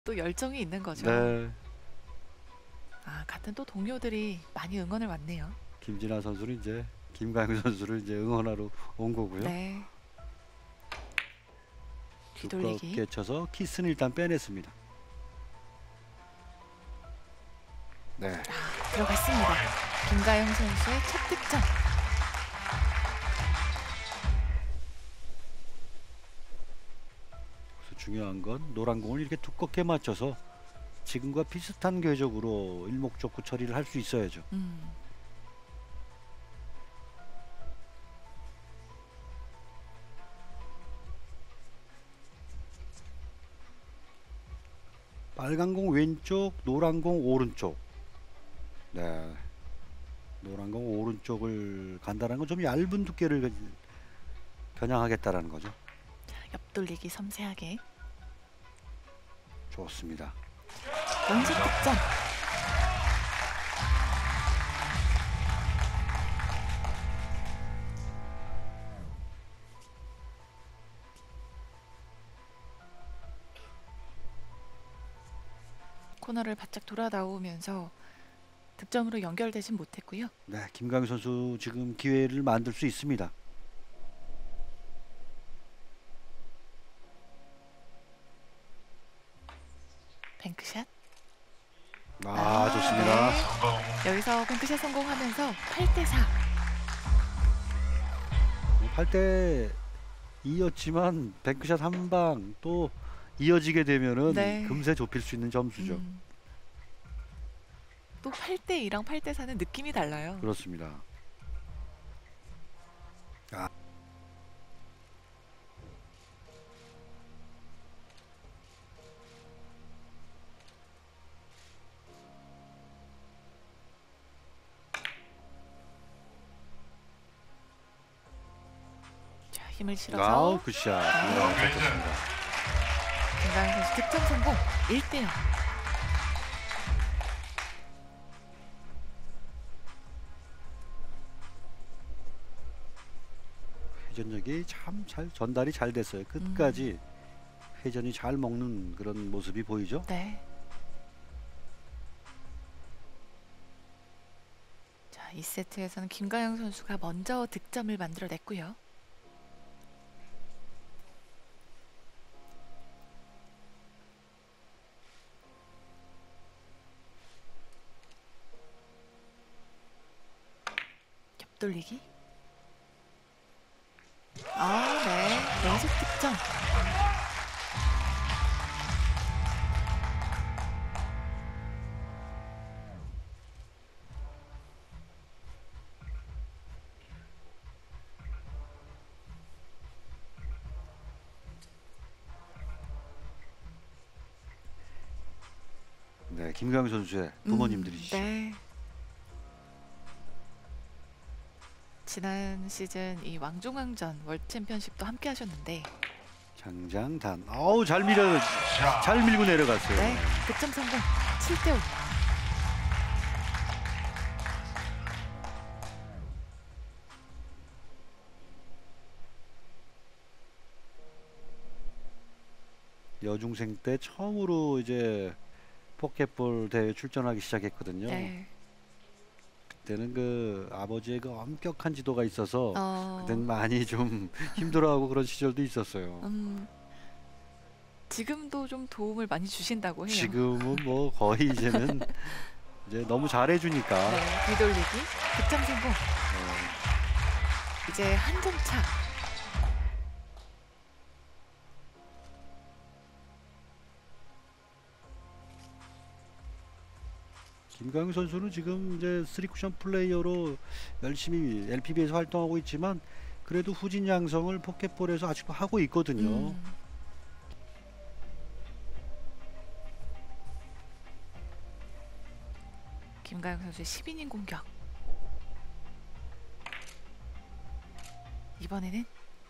또 열정이 있는 거죠. 네. 아, 같은 또 동료들이 많이 응원을 왔네요. 김진아 선수는 이제 김가영 선수를 이제 응원하러 온 거고요. 네. 뒤돌리기. 두껍게 쳐서 키스는 일단 빼냈습니다. 네. 아, 들어갔습니다. 김가영 선수의 첫 득점. 그래서 중요한 건 노란 공을 이렇게 두껍게 맞춰서 지금과 비슷한 궤적으로 일목적구 처리를 할 수 있어야죠. 빨간 공 왼쪽, 노란 공 오른쪽. 네. 노란 공 오른쪽을 간다는 건 좀 얇은 두께를 겨냥하겠다라는 거죠. 자, 옆돌리기 섬세하게. 좋습니다. 연속 득점. 코너를 바짝 돌아 나오면서 득점으로 연결되진 못했고요. 네, 김강희 선수 지금 기회를 만들 수 있습니다. 뱅크샷. 좋습니다. 네. 여기서 뱅크샷 성공하면서 8대4. 8대 2였지만 뱅크샷 한 방 또 이어지게 되면은 네. 금세 좁힐 수 있는 점수죠. 또 8대2랑 8대4는 느낌이 달라요. 그렇습니다. 자, 힘을 실어서 굿샷. 잘 쳤습니다. 김가영 선수 득점 성공. 1대0. 회전력이 참 잘 전달이 잘 됐어요. 끝까지 회전이 잘 먹는 그런 모습이 보이죠. 네. 자, 2세트에서는 김가영 선수가 먼저 득점을 만들어냈고요. 옆돌리기. 네. 연속 득점. 네, 김강희 선수의 부모님들이시죠. 네. 지난 시즌 이 왕중왕전 월드 챔피언십도 함께 하셨는데 장장단. 잘 밀고 내려갔어요. 네, 득점 성공. 7대5. 여중생 때 처음으로 이제 포켓볼 대회 출전하기 시작했거든요. 네. 그때는 그 아버지의 그 엄격한 지도가 있어서 그때는 어, 많이 좀 힘들어하고 그런 시절도 있었어요. 지금도 좀 도움을 많이 주신다고 해요. 지금은 뭐 거의 이제는 이제 너무 잘해주니까. 네, 뒤돌리기. 득점 성공. 이제 한 점 차. 김강희 선수는 지금 이제 3쿠션 플레이어로 열심히 LPB에서 활동하고 있지만 그래도 후진 양성을 포켓볼에서 아직도 하고 있거든요. 김가영 선수의 10이닝 공격. 이번에는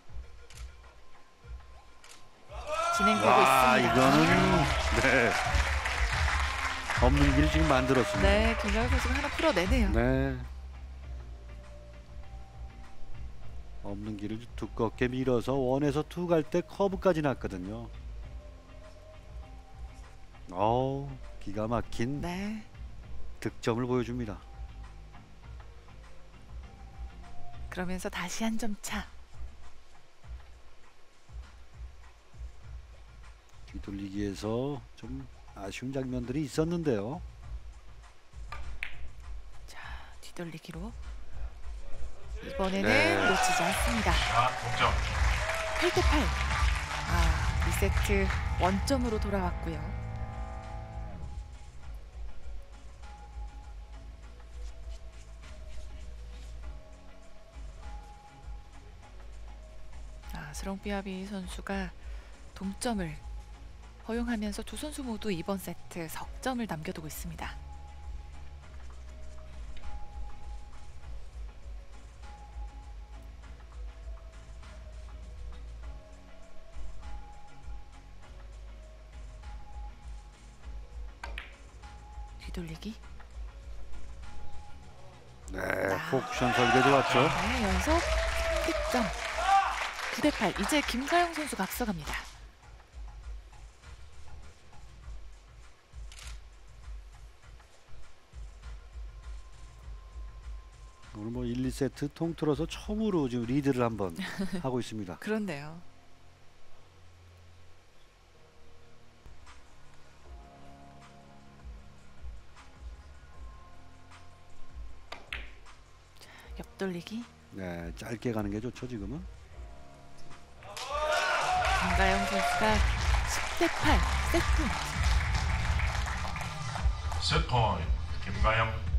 진행되고 있습니다. 이거는 네. 없는 길을 지금 만들었습니다. 네, 김가영 선수가 하나 풀어내네요. 네. 없는 길을 두껍게 밀어서 원에서 투 갈 때 커브까지 났거든요. 기가 막힌 네. 득점을 보여줍니다. 그러면서 다시 한 점 차. 뒤돌리기에서 좀 아쉬운 장면들이 있었는데요. 자, 뒤돌리기로 이번에는 네. 놓치지 않습니다. 자, 동점. 8대 8. 아, 2세트 원점으로 돌아왔고요. 스롱피아비 선수가 동점을 허용하면서 두 선수 모두 이번 세트 석점을 남겨두고 있습니다. 뒤돌리기. 네, 포쿠션 설계 좋았죠. 네, 연속 3득점. 9대 8. 이제 김가영 선수가 앞서갑니다. 오늘 뭐 1, 2세트 통틀어서 처음으로 지금 리드를 한번 하고 있습니다. 그런데요. 자, 옆돌리기. 네, 짧게 가는 게 좋죠 지금은. 김가영 선수가 10대 8 세트. 세트 포인트 김가영.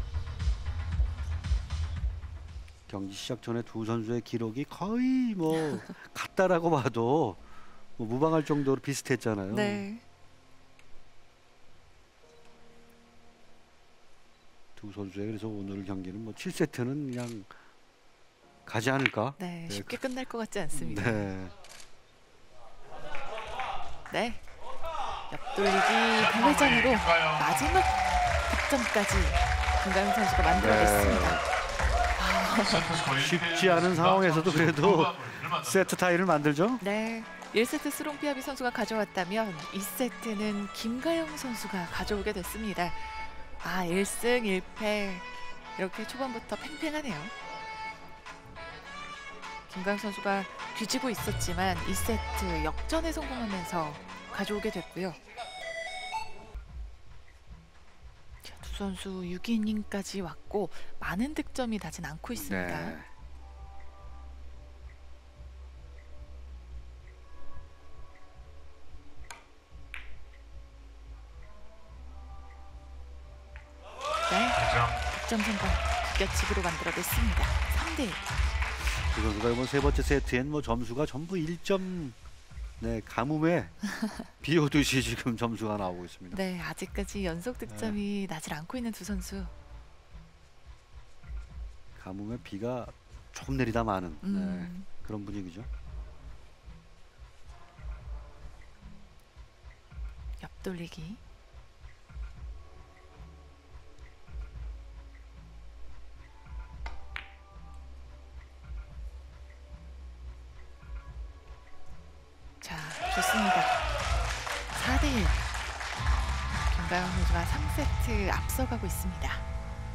경기 시작 전에 두 선수의 기록이 거의 뭐 같다라고 봐도 뭐 무방할 정도로 비슷했잖아요. 네. 두 선수의 그래서 오늘 경기는 뭐 7세트는 그냥 가지 않을까? 네, 네, 쉽게 끝날 것 같지 않습니다. 네. 네. 옆돌리기 배회전으로 마지막 득점까지 김가영 선수가 만들어냈습니다. 쉽지 않은 상황에서도 그래도 세트 타이를 만들죠. 네. 1세트 스롱피아비 선수가 가져왔다면 2세트는 김가영 선수가 가져오게 됐습니다. 1승 1패 이렇게 초반부터 팽팽하네요. 김가영 선수가 뒤지고 있었지만 2세트 역전에 성공하면서 가져오게 됐고요. 자, 두 선수 6이닝까지 왔고 많은 득점이 나진 않고 있습니다. 네. 네, 득점 성공 비껴치기로 만들어냈습니다. 3대 1. 두 선수가 이번 세 번째 세트엔 뭐 점수가 전부 1점 네, 가뭄에 비 오듯이 지금 점수가 나오고 있습니다. 네, 아직까지 연속 득점이 나질 않고 있는 두 선수. 가뭄에 비가 좀 내리다 마는 네, 그런 분위기죠. 옆돌리기. 자, 좋습니다. 4대 1. 김가영 선수가 3세트 앞서가고 있습니다.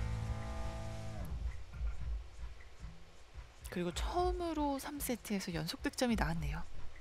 그리고 처음으로 3세트에서 연속 득점이 나왔네요.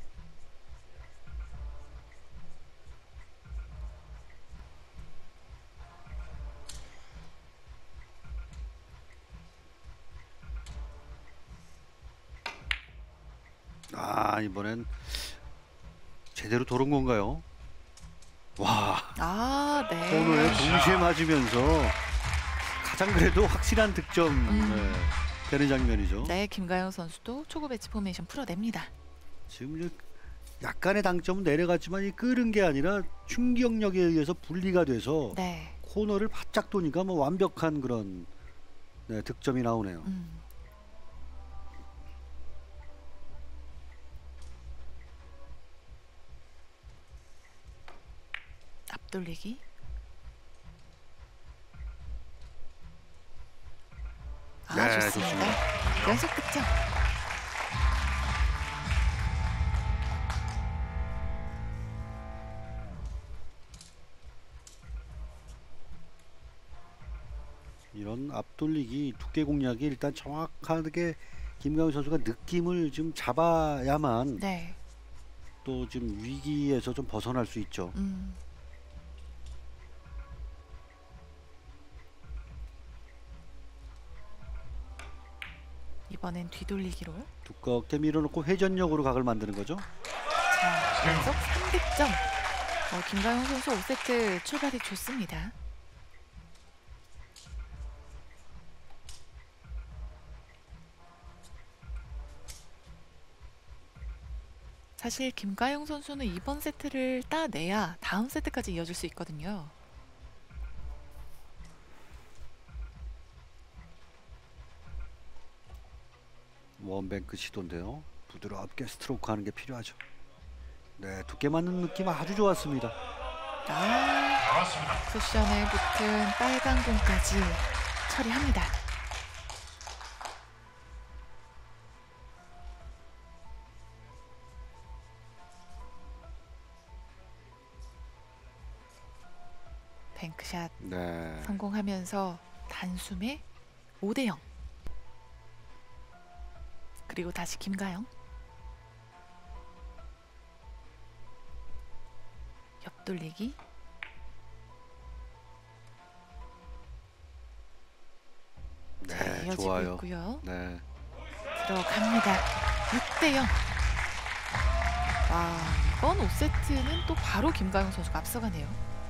이번엔 제대로 돌은 건가요? 와, 네. 코너에 동시에 맞으면서 가장 그래도 확실한 득점 네, 되는 장면이죠. 네, 김가영 선수도 초구 배치 포메이션 풀어냅니다. 지금 이제 약간의 당점은 내려갔지만 이 끄는 게 아니라 충격력에 의해서 분리가 돼서 네. 코너를 바짝 도니까 뭐 완벽한 그런 네, 득점이 나오네요. 앞돌리기. 네, 좋습니다. 좋습니다. 연속 득점. 이런 앞돌리기 두께 공략이 일단 정확하게 김강현 선수가 느낌을 좀 잡아야만 네. 또 지금 위기에서 좀 벗어날 수 있죠. 이번엔 뒤돌리기로. 두껍게 밀어놓고 회전력으로 각을 만드는 거죠. 자, 연속 3득점. 김가영 선수 5세트 출발이 좋습니다. 사실 김가영 선수는 이번 세트를 따내야 다음 세트까지 이어질 수 있거든요. 원뱅크 시도인데요. 부드럽게 스트로크 하는 게 필요하죠. 네, 두께 맞는 느낌 아주 좋았습니다. 나왔습니다. 쿠션에 붙은 빨간 공까지 처리합니다. 뱅크샷 네. 성공하면서 단숨에 5대0. 그리고 다시 김가영. 옆돌리기. 네, 이어지고 좋아요. 있고요. 네. 들어갑니다. 6대0. 와, 이번 5세트는 또 바로 김가영 선수가 앞서가네요.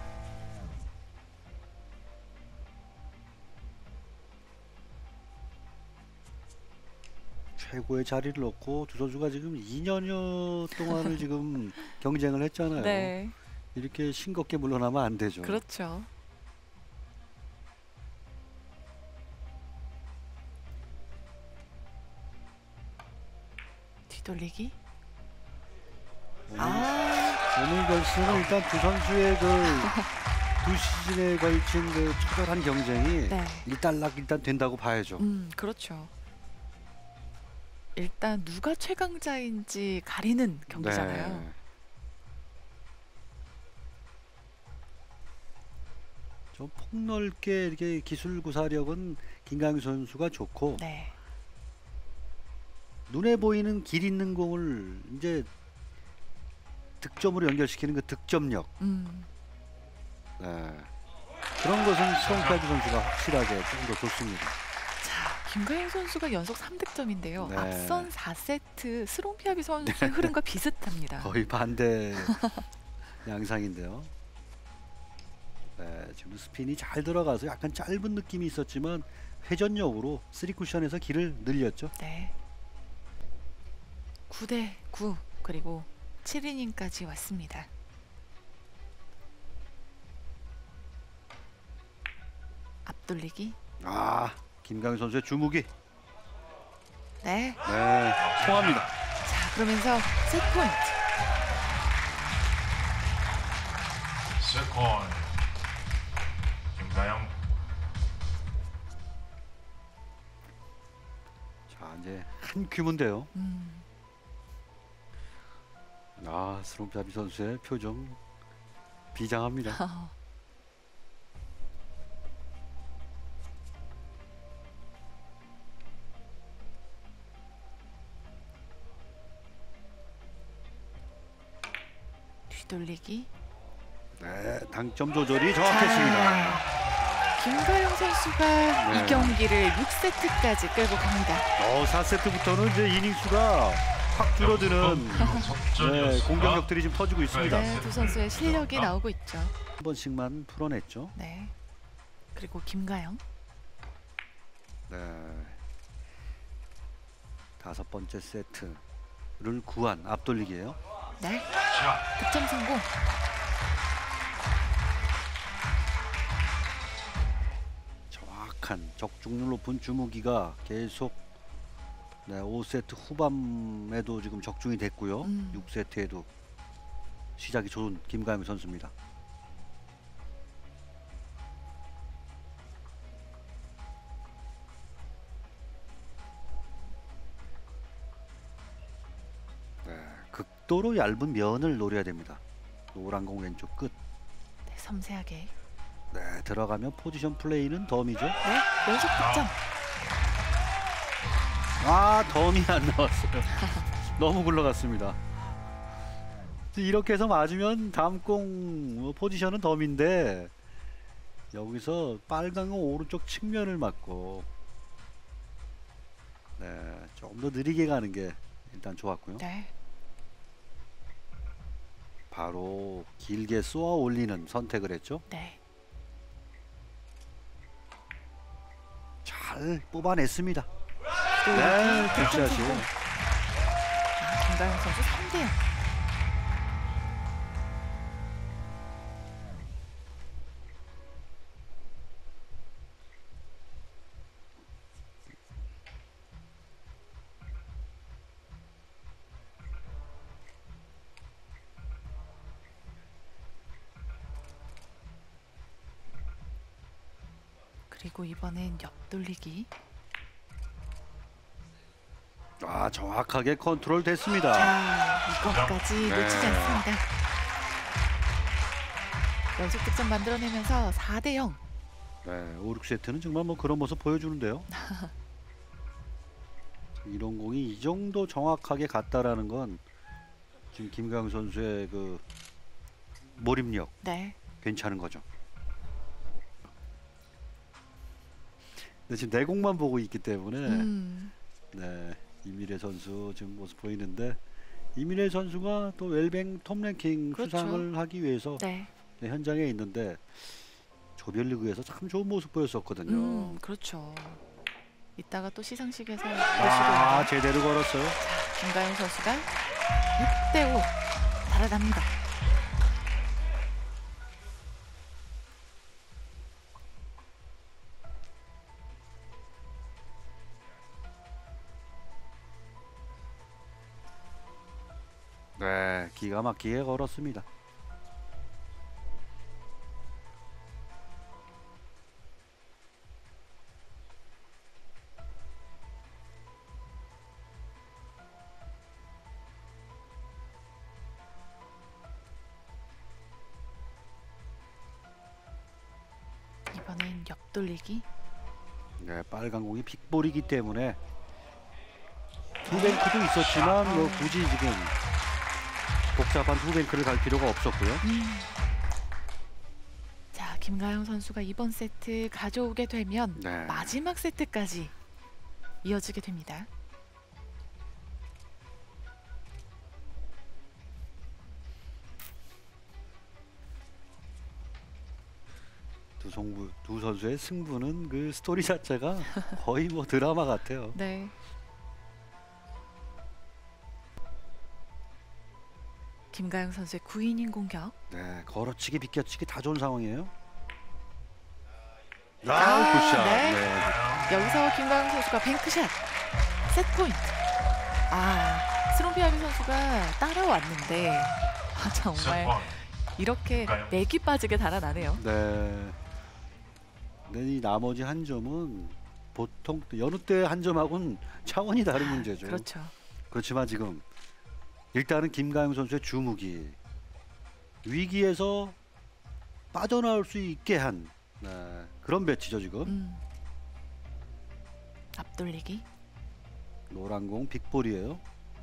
최고의 자리를 놓고 두 선수가 지금 2년여 동안을 지금 경쟁을 했잖아요. 네, 이렇게 싱겁게 물러나면 안 되죠. 그렇죠. 뒤돌리기. 오늘 결승은 일단 두 선수의 두 시즌에 걸친 처절한 경쟁이 네. 일단락 일단 된다고 봐야죠. 그렇죠. 일단 누가 최강자인지 가리는 경기잖아요. 네. 좀 폭넓게 이렇게 기술 구사력은 김강현 선수가 좋고 네. 눈에 보이는 길 있는 공을 이제 득점으로 연결시키는 그 득점력. 네. 그런 것은 스롱카드 선수가 확실하게 좀 더 좋습니다. 자, 김가영 선수가 연속 3득점인데요. 네. 앞선 4세트 스롱피아비 선수의 흐름과 비슷합니다. 거의 반대 양상인데요. 네, 지금 스핀이 잘 들어가서 약간 짧은 느낌이 있었지만 회전력으로 3쿠션에서 길을 늘렸죠. 네. 9대9 그리고 7이닝까지 왔습니다. 앞돌리기. 김강현 선수의 주무기. 네. 네, 통합니다. 자, 그러면서 세트포인트. 세컨드 김가영. 자, 이제 한 큐문데요. 스롱피아비 선수의 표정 비장합니다. 뒤돌리기. 네, 당점 조절이 정확했습니다. 김가영 선수가 이 경기를 6세트까지 끌고 갑니다. 4세트부터는 이제 이닝 수가 확 줄어드는 공격력들이 지금 터지고 있습니다. 네, 두 선수의 실력이 나오고 있죠. 한 번씩만 풀어냈죠. 네. 그리고 김가영. 네. 5번째 세트를 구한 앞돌리기예요. 네. 득점 성공. 정확한 적중률 높은 주무기가 계속 5세트 후반에도 지금 적중이 됐고요. 6세트에도 시작이 좋은 김가영 선수입니다. 극도로 얇은 면을 노려야 됩니다. 노란 공 왼쪽 끝. 네, 섬세하게. 네, 들어가면 포지션 플레이는 덤이죠. 네, 연속 득점. 아, 덤이 안 나왔어요. 너무 굴러갔습니다. 이렇게 해서 맞으면 다음 공 포지션은 덤인데 여기서 빨간 공 오른쪽 측면을 맞고 네, 좀 더 느리게 가는 게 일단 좋았고요. 네. 바로 길게 쏘아 올리는 선택을 했죠. 네. 잘 뽑아냈습니다. 또 네, 이렇게 득점 굿샷이요. 성공. 아, 김가영 선수 3대0. 그리고 이번엔 옆돌리기. 아, 정확하게 컨트롤 됐습니다. 자, 이것까지 네. 놓치지 않습니다. 연속 득점 만들어내면서 4대0. 네, 5, 6세트는 정말 뭐 그런 모습 보여주는데요. 이런 공이 이 정도 정확하게 갔다라는 건 지금 김가영 선수의 그 몰입력 네. 괜찮은 거죠. 근데 지금 내 공만 보고 있기 때문에 네, 이미래 선수 지금 모습 보이는데 이미래 선수가 또 웰뱅 톱랭킹 그렇죠. 수상을 하기 위해서 네. 네, 현장에 있는데 조별리그에서 참 좋은 모습 보였었거든요. 그렇죠. 이따가 또 시상식에서 아, 보시고 제대로 걸었어요. 김가영 선수가 6대5 달아납니다. 네, 기가 막히게 걸었습니다. 이번엔 옆돌리기. 네, 빨간 공이 픽볼이기 때문에 투뱅크도 있었지만 뭐 굳이 지금 복잡한 투뱅크를 갈 필요가 없었고요. 자, 김가영 선수가 이번 세트 가져오게 되면 네. 마지막 세트까지 이어지게 됩니다. 두 선수의 승부는 그 스토리 자체가 거의 뭐 드라마 같아요. 네. 김가영 선수의 9이닝 공격. 네, 걸어치기 비껴치기 다 좋은 상황이에요. 아, 굿샷. 네. 네. 여기서 김가영 선수가 뱅크샷. 세트 포인트. 아, 스롱피아비 선수가 따라왔는데 아, 정말 세컨 이렇게 맥이 빠지게 달아나네요. 네. 근데 이 나머지 한 점은 보통 여느 때 한 점하고는 차원이 다른 문제죠. 그렇죠. 그렇지만 지금 일단은 김가영 선수의 주무기 위기에서 빠져나올 수 있게 한 네, 그런 배치죠 지금. 앞돌리기. 노란 공 빅볼이에요.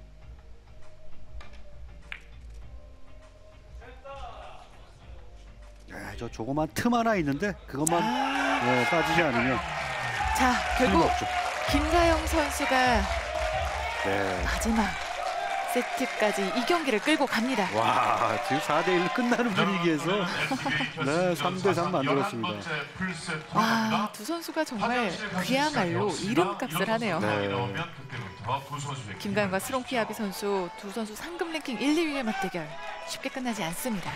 네, 저 조그만 틈 하나 있는데 그것만 네, 빠지지 않으면 자, 결국 없죠. 김가영 선수가 네. 마지막 세트까지 이 경기를 끌고 갑니다. 와, 지금 4대1 끝나는 분위기에서 네, 3대3 만들었습니다. 와, 두 선수가 정말 그야말로 이름값을 하네요. 네. 김가영과 스롱피아비 선수 두 선수 상금 랭킹 1, 2위의 맞대결 쉽게 끝나지 않습니다.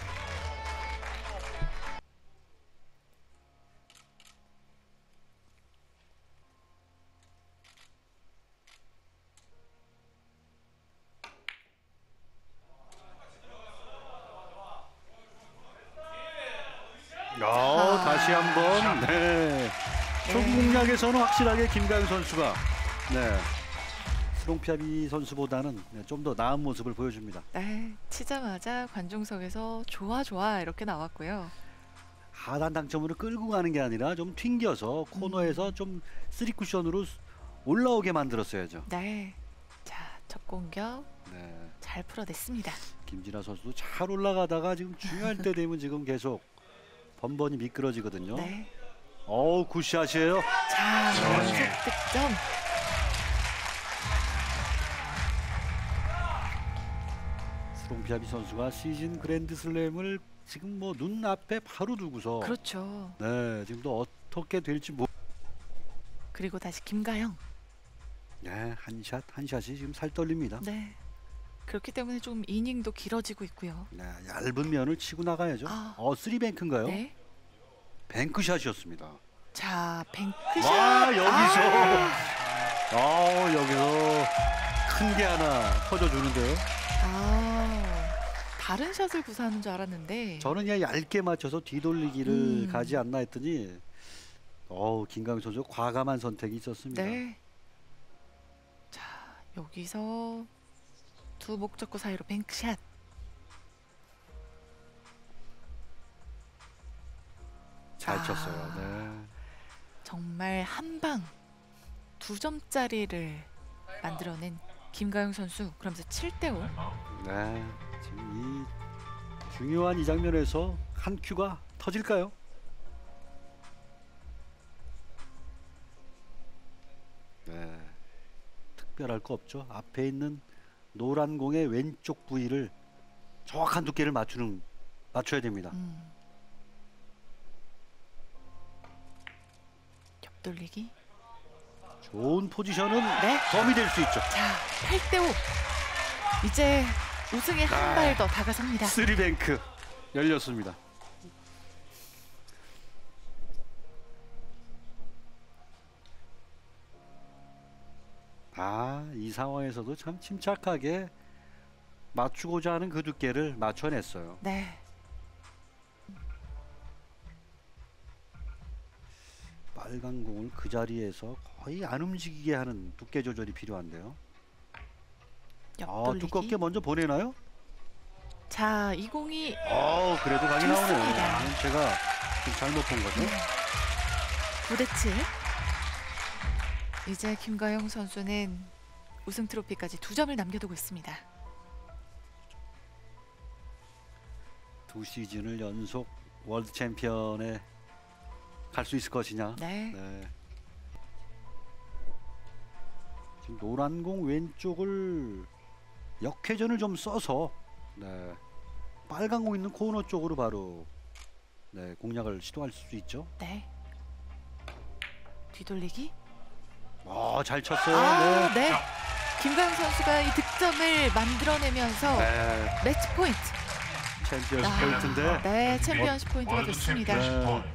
다시 한번 네. 초기 공략에서는 확실하게 김가영 선수가 네. 스롱피아비 선수보다는 네, 좀 더 나은 모습을 보여줍니다. 네, 치자마자 관중석에서 좋아 좋아 이렇게 나왔고요. 하단 당점으로 끌고 가는 게 아니라 좀 튕겨서 코너에서 좀 3쿠션으로 올라오게 만들었어야죠. 네. 자, 첫 공격 네. 잘 풀어냈습니다. 김진아 선수도 잘 올라가다가 지금 중요할 때 되면 지금 계속 번번이 미끄러지거든요. 네. 어우, 굿샷이에요. 자, 연속 득점. 스롱피아비 선수가 시즌 그랜드슬램을 지금 뭐 눈앞에 바로 두고서 그렇죠. 네, 지금도 어떻게 될지 그리고 다시 김가영. 네, 한 샷이 지금 살 떨립니다. 네. 그렇기 때문에 좀 이닝도 길어지고 있고요. 네, 얇은 면을 치고 나가야죠. 아. 3뱅크인가요? 네. 뱅크샷이었습니다. 자, 뱅크샷. 와, 여기서 아, 여기서 큰 게 하나 터져주는데요. 다른 샷을 구사하는 줄 알았는데. 저는 그냥 얇게 맞춰서 뒤돌리기를 음. 가지 않나 했더니 김강현 선수 과감한 선택이 있었습니다. 네. 자, 여기서 두 목적구 사이로 뱅크샷. 잘 아. 쳤어요. 네. 정말 한 방 2점짜리를 만들어낸 김가영 선수. 그러면서 7대5. 네. 지금 이 중요한 이 장면에서 한 큐가 터질까요? 네. 특별할 거 없죠. 앞에 있는 노란 공의 왼쪽 부위를 정확한 두께를 맞춰야 됩니다. 옆돌리기. 좋은 포지션은 네. 덤이 될 수 있죠. 자, 8대5. 이제 우승에 한 발 더 다가섭니다. 3뱅크 열렸습니다. 이 상황에서도 참 침착하게 맞추고자 하는 그 두께를 맞춰냈어요. 네. 빨간 공을 그 자리에서 거의 안 움직이게 하는 두께 조절이 필요한데요. 옆돌리기. 두껍게 먼저 보내나요? 자, 이 공이 그래도 강이 나오네요. 좋습니다. 이건 제가 좀 잘못 본 거죠. 9대7. 이제 김가영 선수는 우승 트로피까지 2점을 남겨두고 있습니다. 두 시즌을 연속 월드 챔피언에 갈 수 있을 것이냐. 네. 네. 지금 노란 공 왼쪽을 역회전을 좀 써서 빨간 공 있는 코너 쪽으로 바로 공략을 시도할 수 있죠. 네. 뒤돌리기. 잘 쳤어요. 네. 김가영 선수가 이 득점을 만들어내면서 매치 포인트. 챔피언스 포인트인데 네, 챔피언십 포인트가 월드 됐습니다. 챔피언십 포인트.